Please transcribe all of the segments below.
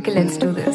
Okay, let's do this.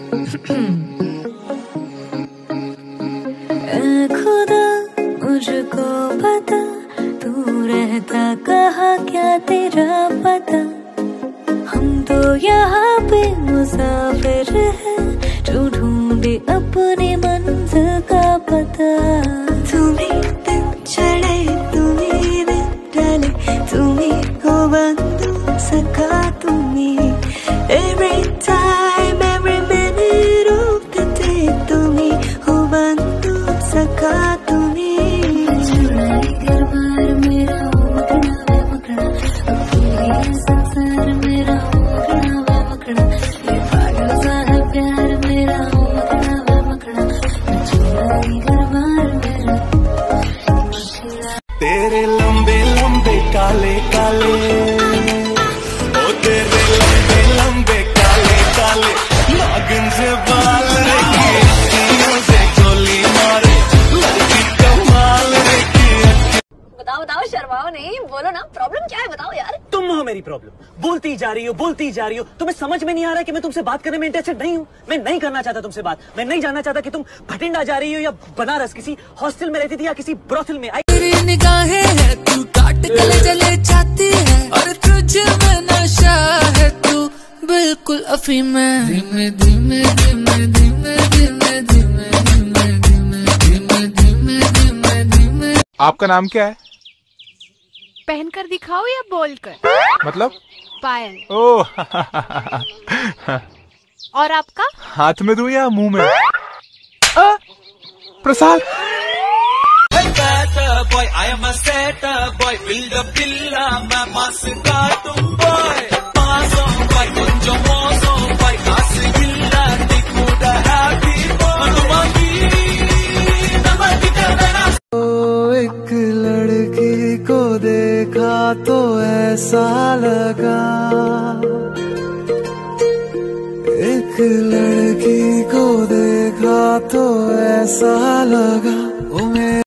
खुदा मुझको पता तू रहता कहाँ क्या तेरा पता। हम तो यहाँ पे मुसाफिर हैं जो ढूंढे अपने मंजिल का पता। तुम्हें दिन चढ़े तुम्हें दिन डाले तुम्हें हो बंधु सका तुम्हें। Every time every minute of the day तुम्हें हो बंधु सका तुम्हें। घर बार मेरा मकड़ा वे मकड़ा तेरे संसार मेरा मकड़ा वे मकड़ा। ये पागल सा है प्यार मेरा मकड़ा वे मकड़ा। घर बार मेरा तेरे लंबे लंबे काले काले ओ तेरे लंबे लंबे काले काले नागिन से बाल रेखी अखियों से गोली मारे लड़की कमाल रेखी। बताओ बताओ शर्माओ नहीं, बोलो ना प्रॉब्लम क्या है बताओ यार। तुम हो मेरी प्रॉब्लम। बोलती जा रही हो तुम्हें समझ में नहीं आ रहा कि मैं तुमसे बात करने में इंटरेस्टेड नहीं हूँ। मैं नहीं करना चाहता तुमसे बात। मैं नहीं जानना चाहता कि तुम भटिंडा जा रही हो या बनारस किसी हॉस्टल में रहती थी या किसी ब्रोथल में। तेरी निगाहें है तू काट गले जले जाती है और तुझे में नशा है तू बिल्कुल अफीम है। धीमे धीमे धीमे धीमे धीमे धीमे धीमे धीमे धीमे धीमे धीमे धीमे। आपका नाम क्या है? पहनकर दिखाओ या बोलकर? मतलब? पायल। ओह और आपका? हाथ में दूं या मुंह में? प्रसाद। Boy, I am a setter boy, build a villa, मैं मस्त कार्टून boy, मासो boy, कुंजो मोसो boy, कासे गिल्ला, दिखूड़ा happy boy, मनुमागी, नमक करना। एक लड़की को देखा तो ऐसा लगा, एक लड़की को देखा तो ऐसा लगा